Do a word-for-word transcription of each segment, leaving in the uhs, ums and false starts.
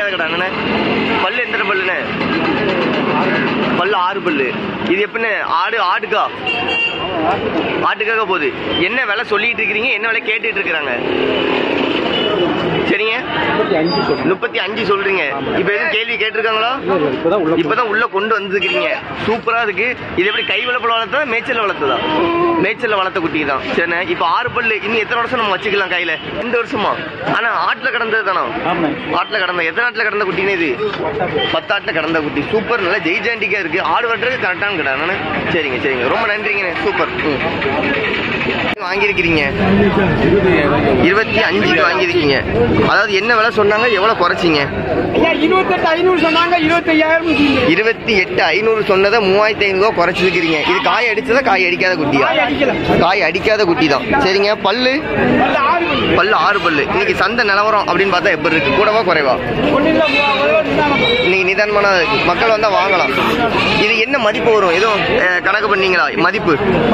அடிக்காத கடை அண்ணே. பல்லு எத்தனை பல்லுண்ணே? பல்லு ஆறு பல்லு. இது எப்படின்னு ஆடு ஆட்டுக்கா ஆட்டுக்காக போகுது. என்ன விலை சொல்லிட்டு இருக்கிறீங்க, என்ன விலை கேட்டுட்டு இருக்கிறாங்க? சரிங்க, முப்பத்தி அஞ்சு சொல்றீங்க. இப்ப எதுவும் கேள்வி கேட்டிருக்காங்களா? இப்பதான் உள்ள கொண்டு வந்துருக்கீங்க. சூப்பரா இருக்கு. இது எப்படி கை வளர்ப்புல வளர்த்ததா மேய்ச்சல் வளர்த்ததா? மேய்ச்சல் வளர்த்த குட்டி தான். சரி, இப்ப ஆறு பல்லு இன்னும் எத்தனை வருஷம் நம்ம வச்சுக்கலாம் கையில? ரெண்டு வருஷமா? ஆனா ஆட்டுல கடந்தது தானா? ஆட்டுல கடந்த. எத்தனை ஆட்டுல கடந்த குட்டின்னு இது? பத்து ஆட்டுல கடந்த குட்டி. சூப்பர், நல்லா ஜெய்ஜாண்டிக்கா இருக்கு. ஆடு வெட்டுறதுக்கு கரெக்டான கடை. சரிங்க சரிங்க, ரொம்ப நன்றிங்க. சூப்பர். வாங்கியிருக்கிறீங்க இருபத்தி அஞ்சுக்கு வாங்கியிருக்கீங்க. அதாவது என்ன விலை சொன்னாங்க, எவ்வளவு குறைச்சிங்க? இருபத்தெட்டு ஐநூறு சொன்னாங்க. இருபத்தி ஐயாயிரம் இருபத்தி எட்டு ஐநூறு சொன்னதை மூவாயிரத்தி ஐநூறு ரூபா குறைச்சிருக்கிறீங்க. இது காய் அடிச்சதா காய் அடிக்காத குட்டியா? காய் அடிக்காத குட்டி தான். சரிங்க, பல்லு பல்லு ஆறு பல்லு. இன்னைக்கு சந்தை நிலவரம் அப்படின்னு பார்த்தா எப்படி இருக்கு? கூடவா குறைவா? இன்னைக்கு நிதானமான மக்கள் வந்தா வாங்கலாம். இது என்ன மதிப்பு வரும்? எதுவும் கணக்கு பண்ணீங்களா? மதிப்பு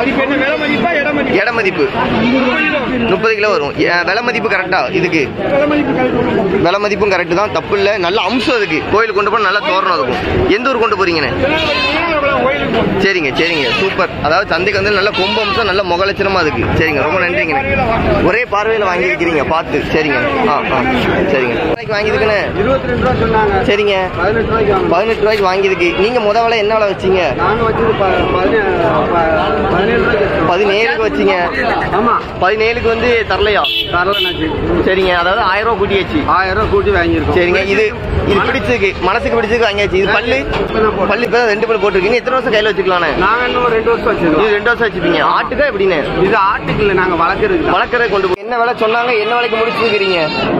இட மதிப்பு முப்பது கிலோ வரும். விலை மதிப்பு கரெக்டா? இதுக்கு விலை மதிப்பும் கரெக்ட் தான், தப்பு இல்லை. நல்ல அம்சம் அதுக்கு. கோயிலுக்கு கொண்டு போய் நல்லா தோரணம் இருக்கும். எந்த ஊர் கொண்டு போறீங்கன்னு? சரிங்க சரிங்க, சூப்பர். அதாவது சந்தைக்கு வந்து நல்ல கொம்பு அம்சம், நல்ல முகலட்சணமா இருக்கு. சரிங்க, ரொம்ப நன்றிங்க. ஒரே பார்வையில் வாங்கியிருக்கிறீங்க, பார்த்து. சரிங்க. ஆ ஆ சரிங்க. வாங்கியிருக்கேன் இருபத்தி ரெண்டு ரூபா சொன்னாங்க. சரிங்க, பதினெட்டு ரூபாய்க்கு வாங்கியிருக்கு. நீங்க முத விலை என்ன விலை வச்சீங்க? பதினேழுக்கு வச்சீங்க. ஆமா, பதினேழுக்கு வந்து தரலையா? சரிங்க, அதாவது ஆயிரம் ரூபாய் கூட்டியாச்சு. ஆயிரம் ரூபாய் கூட்டி வாங்கியிருக்கோம். சரிங்க, இது இது பிடிச்சிருக்கு, மனசுக்கு பிடிச்சிருக்கு, வாங்கியாச்சு. இது பல்லு பல்லு இப்ப ரெண்டு பல்லு போட்டுருக்கீங்க. எத்தனை வருஷம் கையில வச்சுக்கலாம்? நாங்க இன்னும் ரெண்டு வருஷம் வச்சிருக்கோம். இது ரெண்டு வருஷம் வச்சுப்பீங்க. ஆட்டுக்கா எப்படின்னு? இது ஆட்டுக்கு இல்லை, நாங்க வளர்க்கறது வளர்க்கறது கொண்டு போய். என்ன விலை சொன்னாங்க, என்ன விலைக்கு முடிச்சிருக்கிறீங்க?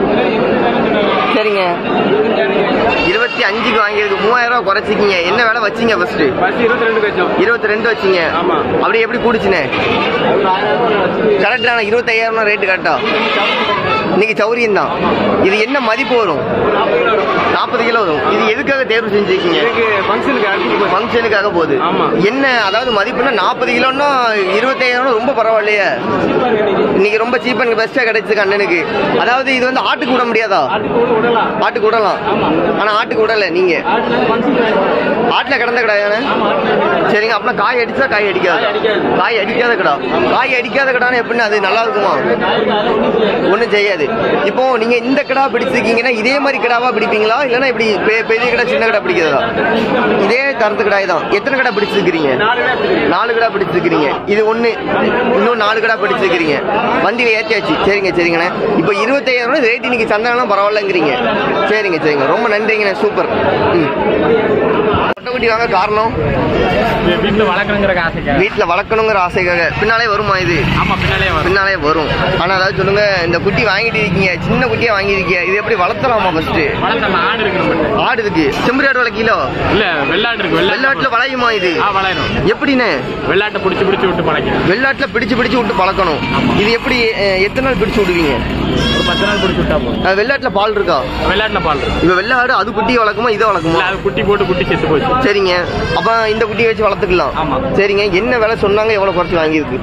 சரிங்க, இருபத்தி அஞ்சுக்கு வாங்கியிருக்கு. மூவாயிரம் ரூபாய் குறைச்சிக்கிங்க. என்ன விலை வச்சீங்க ஃபர்ஸ்ட்? இருபத்தி ரெண்டு வச்சோம். இருபத்தி ரெண்டு வச்சீங்க. அப்படி எப்படி கூடிச்சுனே? கரெக்டான இருபத்தி ஐயாயிரம் ரேட்டு கரெக்டா? இன்னைக்கு சௌரியம் தான். இது என்ன மதிப்பு வரும்? நாற்பது கிலோ வரும். இது எதுக்காக தேர்வு செஞ்சிருக்கீங்க? ஃபங்க்ஷனுக்காக போகுது. என்ன அதாவது மதிப்புன்னா நாற்பது கிலோன்னா இருபத்தி ஐயாயிரம் ரொம்ப பரவாயில்லையே. இன்னைக்கு ரொம்ப சீப் அண்ட் பெஸ்டா கிடைச்சிருக்கு அண்ணனுக்கு. அதாவது இது வந்து ஆட்டுக்கு விட முடியாதா? ஆட்டுக்கு விடலாம், ஆனா ஆட்டுக்கு விடல. நீங்க ஆட்டுல கடந்த கடாயானே? சரிங்க, அப்படின்னா காய் அடிச்சா காய் அடிக்காது. காய் அடிக்காத கடா. காய் அடிக்காத கடான்னு எப்படின்னா அது நல்லா இருக்குமா? ஒன்றும் செய்யாது. இப்போ நீங்க இந்த கடா பிடிச்சிருக்கீங்கன்னா இதே மாதிரி கடாவா பிடிப்பீங்களா, இல்லைன்னா இப்படி பெரிய கடை சின்ன கடை பிடிக்கிறதா? இதே தரத்து கடாய் தான். எத்தனை கடை பிடிச்சிருக்கிறீங்க? நாலு கடை பிடிச்சிருக்கிறீங்க. இது ஒண்ணு, இன்னும் நாலு கடை பிடிச்சிருக்கிறீங்க. வண்டியில ஏற்றியாச்சு. சரிங்க சரிங்கண்ணே. இப்போ இருபத்தி ஐயாயிரம் ரேட் இன்னைக்கு சந்தைலாம் பரவாயில்லங்கிறீங்க. சரிங்க சரிங்க, ரொம்ப நன்றிங்கண்ணே. சூப்பர். ம், பொட்டைக்குட்டி வாங்க காரணம்? வீட்டுல வளர்க்கணுங்கிற ஆசைக்காக. வீட்டுல வளர்க்கணுங்கிற ஆசைக்காக. பின்னாலே வருமா இது? ஆமா, பின்னாலே வரும். பின்னாலே வரும். ஆனா அதாவது சொல்லுங்க, இந்த குட்டி வாங்கிட்டு இருக்கீங்க, சின்ன குட்டியா வாங்கிருக்கீங்க, இது எப்படி வளர்த்தலாமா? ஃபர்ஸ்ட் ஆடு இருக்கு. ஆடு இருக்கு. செம்பரி ஆடு வளர்க்கீங்களோ? இல்ல, வெள்ளாட்டு இருக்கு. வெள்ளாட்டுல வளையுமா இது? வளையணும். எப்படின்னு? வெள்ளாட்டை பிடிச்சு பிடிச்சு விட்டு பழக்கணும். வெள்ளாட்டுல பிடிச்சு பிடிச்சு விட்டு பழக்கணும். இது எப்படி எத்தனை நாள் பிடிச்சு விடுவீங்க? ஒரு பத்து நாள் பிடிச்சு விட்டா போதும். வெள்ளாட்டுல பால் இருக்கா? வெள்ளாட்டுல பால் இருக்கு. இப்ப வெள்ளாடு அது குட்டி வளர்க்குமா, இதை வளர்க்குமா? அது குட்டி போட்டு குட்டி செத்து போச்சு. சரிங்க, அப்ப இந்த குட்டியை வச்சு வளர்த்துக்கலாம். ஆமா. சரிங்க, என்ன விலை சொன்னாங்க, எவ்வளவு குறைச்சு வாங்கியிருக்கு?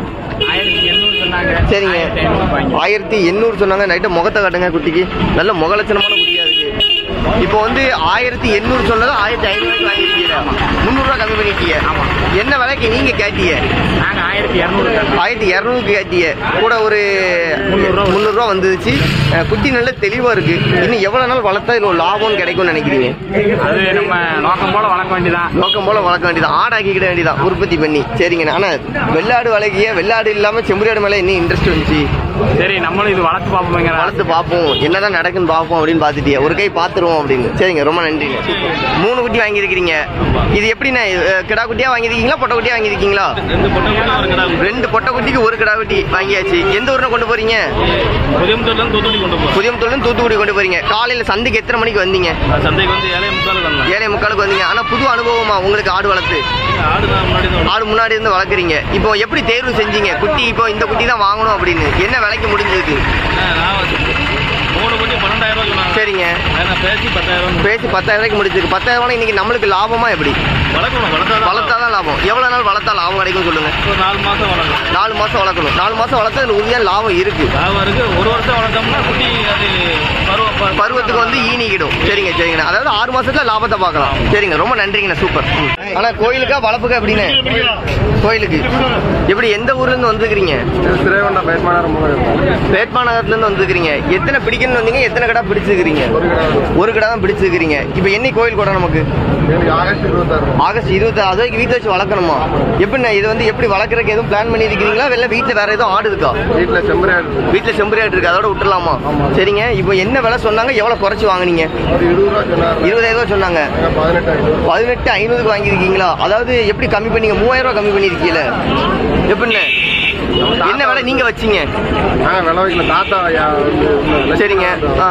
சரிங்க, ஆயிரத்தி எண்ணூறு சொன்னாங்க. நைட்டு முகத்தை காட்டுங்க குட்டிக்கு. நல்ல முகலட்சணமான குட்டியா இருக்கு. இப்போ வந்து ஆயிரத்தி எண்ணூறு சொன்னது ஆயிரத்தி ஐநூறு வாங்கிருக்கீங்க. முந்நூறு ரூபா கம்மி பண்ணிட்டீங்க. என்ன விலைக்கு நீங்க கேட்டீங்க? ஆயிரத்தி இரநூறு ஆயிரத்தி இரநூறுக்கு கேட்டீங்க. கூட ஒரு முந்நூறு ரூபா வந்துச்சு. குட்டி நல்ல தெளிவா இருக்கு. இன்னும் எவ்வளவு நாள் வளர்த்தா இதுல லாபம் கிடைக்கும்னு நினைக்கிறீங்க? அது நம்ம நோக்கம் போல வளர்க்க வேண்டியதான். நோக்கம் போல வளர்க்க வேண்டியதான். ஆடாக்கிக்கிட வேண்டியதான், உற்பத்தி பண்ணி. சரிங்க, ஆனா வெள்ளாடு வளர்க்கிய வெள்ளாடு இல்லாம செம்பரியாடு மேல என்ன இன்ட்ரெஸ்ட் வந்துச்சு? சரி, நம்மளும் இது வளர்த்து பார்ப்போம். வளர்த்து பார்ப்போம், என்னதான் நடக்குன்னு பார்ப்போம் அப்படின்னு பாத்துட்டியா? ஒரு கை பாத்துருவோம் அப்படின்னு. சரிங்க, ரொம்ப நன்றிங்க. மூணு குட்டி வாங்கியிருக்கிறீங்க. இது எப்படின்னா கிடா குட்டியா வாங்கியிருக்கீங்களா, பொட்டை குட்டியா வாங்கியிருக்கீங்களா? ரெண்டு பொட்டை குட்டிக்கு ஒரு கிடா குட்டி வாங்கியாச்சு. எந்த ஊர்ல கொண்டு போறீங்க? புதியமுத்தூர்ல தூத்துக்குடி கொண்டு போறீங்க. காலையில சந்தைக்கு எத்தனை மணிக்கு வந்தீங்க? சந்தைக்கு வந்து ஏழை முக்காலுக்கு ஏழை முக்காலுக்கு வந்தீங்க. ஆனா புது அனுபவமா உங்களுக்கு ஆடு வளர்த்து? ஆடு முன்னாடி இருந்து வளர்க்குறீங்க. இப்போ எப்படி தேர்வு செஞ்சீங்க குட்டி? இப்போ இந்த குட்டி தான் வாங்கணும் அப்படின்னு என்ன விலைக்கு முடிஞ்சதுக்கு? சரிங்க, பேசி பத்தாயிரம் ரூபாய்க்கு முடிச்சிருக்கு. பத்தாயிரம் ரூபாய் இன்னைக்கு நம்மளுக்கு லாபமா எப்படி? வளர்த்தாதான் லாபம். எவ்வளவு நாள் வளர்த்தா லாபம் கிடைக்கும் சொல்லுங்க? நாலு மாசம் வளர்க்கணும். நாலு மாசம் வளர்க்கணும். நாலு மாசம் வளர்த்தா உறுதியான லாபம் இருக்கு. ஒரு வருஷம் வளர்த்தோம்னா குட்டி அது பருவம் பருவத்துக்கு வந்து ஈனிக்கிடும். சரிங்க சரிங்க. அதாவது ஆறு மாசத்துல லாபத்தை பார்க்கலாம். சரிங்க, ரொம்ப நன்றிங்கண்ணா, சூப்பர். ஆனா கோயிலுக்கா வளர்ப்புக்கா எப்படின்னு? கோயிலுக்கு. எப்படி எந்த ஊர்ல இருந்து வந்துருக்கீங்க? வேட்பாநகரத்துல இருந்து வந்துருக்கீங்க. எத்தனை பிடிக்கணும்னு வந்தீங்க? எத்தனை கடை பிடிச்சிருக்கீங்க? ஒரு கடை தான் பிடிச்சிருக்கீங்க. இப்ப என்ன கோயில் கூட நமக்கு ஆகஸ்ட் இருபத்தி ஆறு வரைக்கும் வீட்டை வச்சு வளர்க்கணுமா? எப்படின்னா இது வந்து எப்படி வளர்க்கறதுக்கு எதுவும் பிளான் பண்ணி இருக்கீங்களா? வெளில வீட்டுல வேற எதுவும் ஆடு இருக்கா? வீட்டுல செம்பரியாடு வீட்டுல செம்பரியாடு இருக்கு, அதோட விட்டுலாமா? சரிங்க. இப்போ என்ன விலை சொன்னாங்க? எவ்வளவு குறைச்சு வாங்குனீங்க? இருபதாயிரம் ரூபாய் சொன்னாங்க. பதினெட்டு ஐநூறுக்கு வாங்கிருக்கீங்களா? அதாவது எப்படி கம்மி பண்ணீங்க? மூவாயிரம் ரூபாய் கம்மி பண்ணிருக்கீங்களா? எப்படின்னு என்ன விலை நீங்க வச்சீங்க? சரிங்க.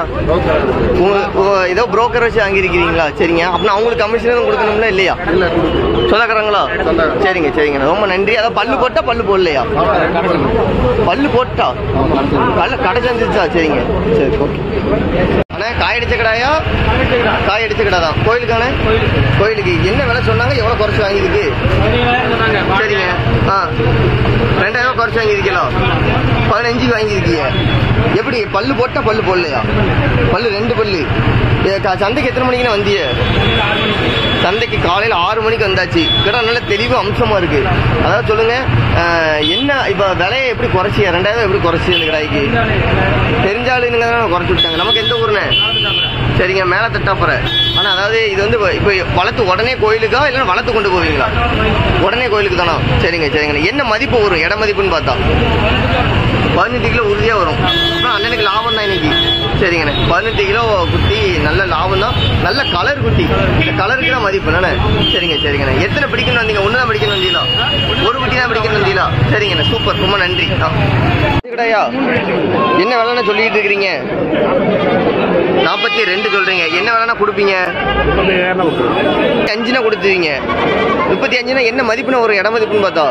ஏதோ புரோக்கர் வச்சு வாங்கிருக்கீங்களா? சரிங்க. அப்படின்னா அவங்களுக்கு கமிஷன் கொடுக்கணும்ல இல்லையா? சொந்தக்காரங்களா? சரிங்க சரிங்க, ரொம்ப நன்றி. அதாவது பல்லு போட்டா பல்லு போடலையா? பல்லு போட்டா பல்லு கடை சேர்ந்துச்சா? சரிங்க சரி, ஓகே. அண்ணா காய் அடிச்ச கடாயா? காய் அடிச்ச கடை தான். கோயிலுக்கான கோயிலுக்கு என்ன விலை சொன்னாங்க? எவ்வளவு குறைச்சு வாங்கிருக்கு? சரிங்க. ஆ ரெண்டாயிரம் ரூபாய் குறைச்சு வாங்கிருக்கீங்களா? பதினஞ்சுக்கு வாங்கிருக்கீங்க. எப்படி பல்லு போட்டா பல்லு போடலையா? பல்லு ரெண்டு பல்லு. சந்தைக்கு எத்தனை மணிக்குன்னு வந்திய? சந்தைக்கு காலையில ஆறு மணிக்கு வந்தாச்சு. கடை நல்ல தெளிவு அம்சமா இருக்கு. அதாவது சொல்லுங்க, என்ன இப்ப விலையை எப்படி குறைச்சியா? ரெண்டாயிரம் எப்படி குறைச்சி இந்த கடாய்க்கு? தெரிஞ்சாலுங்க குறைச்சி விட்டாங்க. நமக்கு எந்த ஊருன்னு? சரிங்க, மேல தட்டாப்புற. ஆனா அதாவது இது வந்து இப்ப வளர்த்து உடனே கோயிலுக்கா இல்லைன்னா வளர்த்து கொண்டு போவீங்களா? உடனே கோயிலுக்கு தானா? சரிங்க சரிங்க. என்ன மதிப்பு வரும்? இட மதிப்புன்னு பார்த்தா பதினெட்டு கிலோ உறுதியா வரும். அப்புறம் அண்ணனுக்கு லாபம் தான் இன்னைக்கு. சரிங்கண்ணே, பதினெட்டு கிலோ குட்டி நல்ல லாபம் தான். நல்ல கலர் குட்டி, இந்த கலருக்கு தான் மதிப்பு தானே? சரிங்க சரிங்கண்ணே. எத்தனை பிடிக்கணும் வந்தீங்க? ஒன்று தான் பிடிக்கணும் வந்தீங்களா? ஒரு குட்டி தான் பிடிக்கணும் வந்தீங்களா? சரிங்கண்ணே, சூப்பர், ரொம்ப நன்றி. கிடையா என்ன வேலைன்னா சொல்லிட்டு இருக்கிறீங்க? நாற்பத்தி ரெண்டு சொல்றீங்க. என்ன வேலைன்னா கொடுப்பீங்க? அஞ்சுனா கொடுத்துருவீங்க. முப்பத்தி அஞ்சுனா என்ன மதிப்புன்னு ஒரு இட மதிப்புன்னு பார்த்தா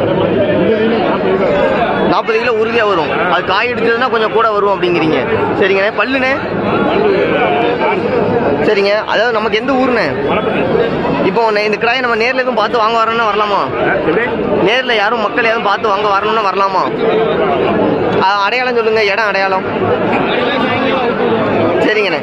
நாற்பது கிலோ உறுதியா வரும். அது காய் எடுத்ததுன்னா கொஞ்சம் கூட வரும் அப்படிங்கிறீங்க. சரிங்கண்ணே. பல்லுண்ணே? சரிங்க. அதாவது நமக்கு எந்த ஊருண்ணே? இப்போ இந்த கிடாயை நம்ம நேரில் எதுவும் பார்த்து வாங்க வரணும்னா வரலாமா? நேரில் யாரும் மக்கள் எதுவும் பார்த்து வாங்க வரணும்னா வரலாமா? அடையாளம் சொல்லுங்க, இடம் அடையாளம். சரிங்கண்ணே.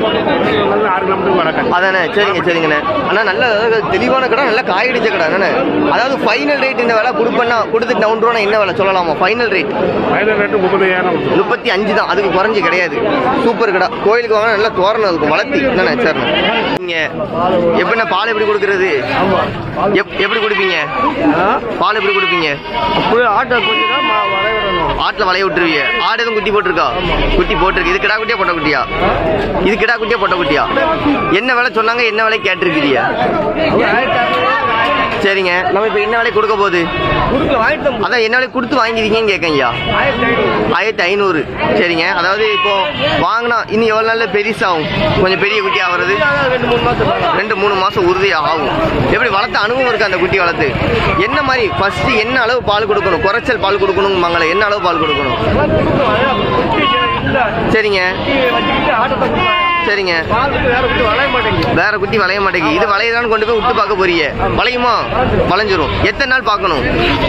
அதானே, சரிங்க சரிங்கண்ணே. அண்ணா நல்ல தெளிவான கடை, நல்ல காயடிச்ச கடை அண்ணே. அதாவது ஃபைனல் ரேட் இந்த வேலை கொடுப்பேன்னா கொடுத்துட்டு டவுன் ரூபா என்ன வேலை சொல்லலாமா? ஃபைனல் ரேட் முப்பத்தி அஞ்சு தான், அதுக்கு குறைஞ்சி கிடையாது. சூப்பர் கடை. கோயிலுக்கு வாங்க நல்லா தோரணம் இருக்கும் வளர்த்தி. என்னண்ணே சார் நீங்க எப்படின்னா பால் எப்படி கொடுக்கறது? எப்படி கொடுப்பீங்க பால்? எப்படி கொடுப்பீங்க? ஆட்டுல வளைய விட்டுருவீங்க. ஆடு எதுவும் குட்டி போட்டிருக்கா? குட்டி போட்டிருக்கு. இது கிடா குட்டியா பொட்டை குட்டியா? இது கிடா குட்டியா பொட்டை குட்டியா? என்ன விலை சொன்னாங்க? என்ன விலை கேட்டிருக்கிறீங்க? சரிங்க. நம்ம இப்ப என்ன விலை கொடுக்க போகுது? அதான் என்ன விலை கொடுத்து வாங்கிருக்கீங்கன்னு கேட்கங்கய்யா. ஆயிரத்தி ஐநூறு. சரிங்க. அதாவது இப்போ வாங்கினா இன்னும் எவ்வளவு நாள்ல பெருசாகும்? கொஞ்சம் பெரிய குட்டி ஆகுறது ரெண்டு மூணு மாசம் உறுதியா ஆகும். எப்படி வளர்த்த அனுபவம் இருக்கு அந்த குட்டி வளர்த்து? என்ன மாதிரி ஃபர்ஸ்ட் என்ன அளவு பால் கொடுக்கணும்? குறைச்சல் பால் கொடுக்கணும் மங்கள என்ன அளவு பால் கொடுக்கணும்? சரிங்க சரிங்க. வேற குட்டி வளைய மாட்டேங்குது. இது வளையதான்னு கொண்டு போய் விட்டு பார்க்க போறீங்க. வளையுமா? வளைஞ்சிரும். எத்தனை நாள் பார்க்கணும்?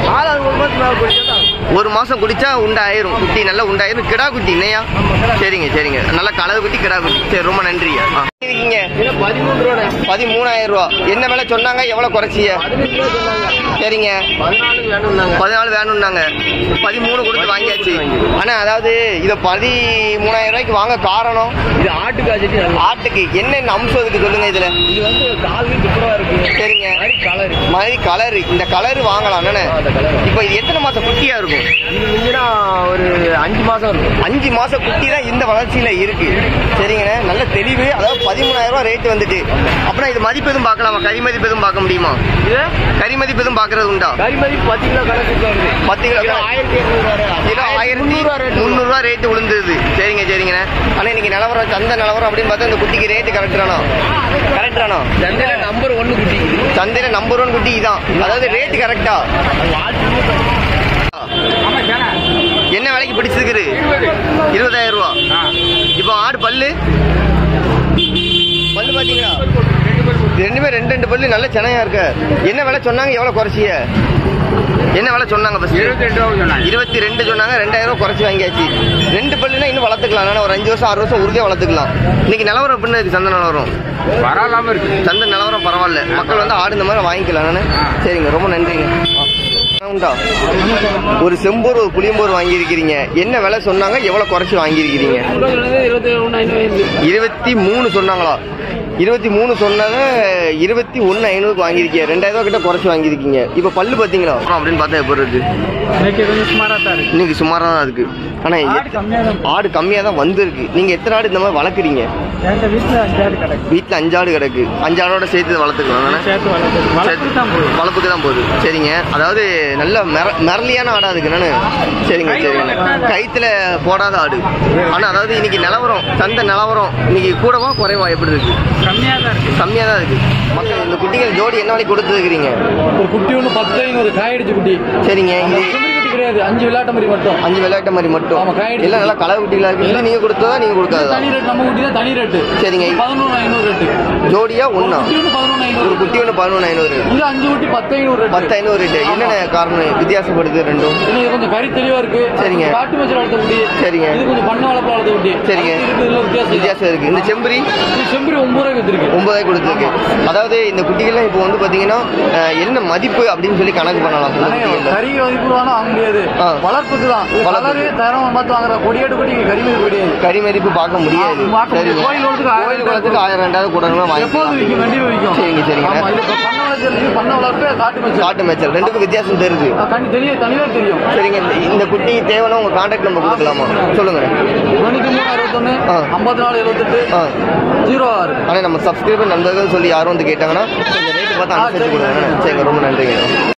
ஒரு மாசம் குடிச்சா உண்டாயிரும். குட்டி நல்லா உண்டாயிரும். கிடா குட்டி இல்லையா? சரிங்க சரிங்க. நல்ல கலர் குட்டி, கிடா குட்டி. சரி, ரொம்ப நன்றியா. பதிமூணாயிரம் ரூபா. என்ன விலை சொன்னாங்க? எவ்வளவு குறைச்சிய? சரிங்க. பதினாலு வேணும்னாங்க. பதிமூணு கொடுத்து வாங்கியாச்சு. ஆனா அதாவது இத பதிமூணாயிரம் ரூபாய்க்கு வாங்க காரணம்? இது ஆட்டுக்கு ஆட்டுக்கு என்னென்ன அம்சம் இருக்கு சொல்லுங்க இதுல? இது வந்து கால் சூப்பரா இருக்கு. சரிங்க. மாதிரி கலர், இந்த கலர் வாங்கலாம். இப்ப இது எத்தனை மாசம் குட்டியா இருக்கும்? ஒரு அஞ்சு மாசம் இருக்கும். அஞ்சு மாசம் குட்டி தான் இந்த வளர்ச்சியில இருக்கு. சரிங்க. நல்ல தெளிவு. அதாவது பதிமூணாயிரம் ரூபாய் ரேட் வந்துட்டு. அப்புறம் இது மதிப்பு எதுவும் பார்க்கலாமா? கறி மதிப்பு எதுவும் பார்க்க முடியுமா? கறி மதிப்பு எதுவும் பார்க்கறது உண்டா? கறி மதிப்பு பத்து கிலோ பத்து கிலோ ஆயிரத்தி முந்நூறு ரூபாய் ரேட்டு விழுந்தது. சரிங்க சரிங்க. ஆனா இன்னைக்கு நிலவரம் சந்தை நிலவரம் அப்படின்னு பார்த்தா இந்த குட்டிக்கு ரேட்டு கரெக்டானோ? கரெக்டானோ? சந்தையில நம்பர் ஒன்னு குட்டி. சந்தையில நம்பர் ஒன் குட்டி இதான். அதாவது ரேட்டு கரெக்டா? என்ன விலைக்கு பிடிச்சிருக்கு? இருபதாயிரம் ரூபா. இப்போ ஆடு பல்லு பல்லு பாத்தீங்களா? ரெண்டுமே ரெண்டு ரெண்டு பல்லு நல்ல சென்னையா இருக்கு. என்ன விலை சொன்னாங்க, எவ்வளவு குறைச்சிய? என்ன விலை சொன்னாங்க? இருபத்தி ரெண்டு சொன்னாங்க, ரெண்டாயிரம் ரூபாய் குறைச்சி வாங்கியாச்சு. ரெண்டு பல்லுனா இன்னும் வளர்த்துக்கலாம், ஒரு அஞ்சு வருஷம் ஆறு வருஷம் உறுதியா வளர்த்துக்கலாம். இன்னைக்கு நிலவரம் எப்படி இருக்கு? சந்தை நிலவரம் பரவாயில்லாம இருக்கு. சந்தை நிலவரம் பரவாயில்ல, மக்கள் வந்து ஆடு இந்த மாதிரி வாங்கிக்கலாம். நானு சரிங்க, ரொம்ப நன்றிங்க. உண்டா ஒரு செம்பூர் ஒரு புளியம்பூர் வாங்கியிருக்கிறீங்க, என்ன விலை சொன்னாங்க, எவ்வளவு குறைச்சி வாங்கியிருக்கிறீங்க? இருபத்தி மூணு சொன்னாங்களா? இருபத்தி மூணு சொன்னாங்க, இருபத்தி ஒன்னு ஐநூறுக்கு வாங்கியிருக்கீங்க, ரெண்டாயிரம் ரூபாய் கிட்ட குறைச்சி வாங்கியிருக்கீங்க. இப்ப பல்லு பாத்தீங்களா அப்படின்னு பார்த்தா எப்படி இருக்கு? இன்னைக்கு சுமாரா தான் இருக்கு. ஆனா ஆடு கம்மியா தான் வந்திருக்கு. நீங்க எத்தனை ஆடு இந்த மாதிரி வளர்க்குறீங்க? வீட்டுல அஞ்சு ஆடு கிடக்கு. அஞ்சு ஆடோட சேர்த்து வளர்த்துக்கலாம். வளர்ப்புக்கு தான் போகுது. சரிங்க, அதாவது நல்ல மிரளியான ஆடா இருக்கு. நானு சரிங்க சரிங்க. கைத்துல போடாத ஆடு. ஆனா அதாவது இன்னைக்கு நிலவரம், சந்தை நிலவரம் இன்னைக்கு கூடவா குறைவா எப்படி இருக்கு? கம்மியா தான் இருக்கு. கம்மியா தான் இருக்கு. மக்கள் இந்த குட்டிகள் ஜோடி என்ன விலைக்கு கொடுத்துருக்கீங்க? ஒரு குட்டி ஒன்று பத்து ஐநூறு காயடிச்சு குட்டி. சரிங்க, இது கிடையாது, அஞ்சு விளையாட்டு மாதிரி மட்டும். அஞ்சு விளையாட்டு மாதிரி மட்டும். எல்லாம் நல்லா கலர் குட்டிகளா இருக்கு. இல்லை நீங்க கொடுத்ததா நீங்க கொடுக்காதா? தனி ரேட், நம்ம குட்டி தான் தனி ரேட்டு. சரிங்க, பதினொன்று ஐநூறு ரேட்டு ஜோடியா ஒன்னா? பதினொன்று ஐநூறு. ஒரு குட்டி ஒன்று பதினொன்று ஐநூறு. இது அஞ்சு குட்டி பத்து ஐநூறு ரேட். பத்து ஐநூறு ரேட்டு. என்னென்ன காரணம் வித்தியாசப்படுது ரெண்டும்? இது கொஞ்சம் கறி தெளிவா இருக்கு. சரிங்க. காட்டு மச்சல் வளர்த்த குட்டி. சரிங்க. இது கொஞ்சம் பண்ண வளர்ப்பு வளர்த்த குட்டி. சரிங்க. வித்தியாசம் வித்தியாசம் இருக்கு. இந்த செம்பரி செம்பரி ஒன்பது ரூபாய்க்கு வச்சிருக்கு. ஒன்பதாயிரம் கொடுத்துருக்கு. அதாவது இந்த குட்டிகள்லாம் இப்போ வந்து பாத்தீங்கன்னா என்ன மதிப்பு அப்படின்னு சொல்லி கணக்கு பண்ணலாம். கறி மதிப்பு வாங்க முடியாது, வளர்ப்புக்கு தான். கலரு தரம் பார்த்து வாங்குற கொடியாடு குட்டி கறி மதிப்பு கிடையாது. கறி மதிப்பு பார்க்க முடியாது. கோயில் வளர்த்துக்கு ஆயிரம் ரெண்டாயிரம் கூட விற்கும். சரிங்க சரிங்க. பண்ண வளர்ப்பு காட்டு மேய்ச்சல். காட்டு மேய்ச்சல் ரெண்டுக்கும் வித்தியாசம் தெரியுது. தனியாக தெரியும். சரிங்க, இந்த குட்டி தேவைன்னா உங்க கான்டாக்ட் நம்பர் கொடுக்கலாமா? சொல்லுங்க. தொண்ணூத்தி மூணு அறுபத்தொன்னு ஐம்பத்தி நாலு எழுபத்தெட்டு ஜீரோ ஆறு. ஆனா நம்ம சப்ஸ்கிரைபர் நண்பர்கள் சொல்லி யாரும் வந்து கேட்டாங்கன்னா இந்த ரேட்டு பார்த்து அனுசரிச்சு கொடுங்க. சரிங்க, ரொம்ப நன்றிங்க.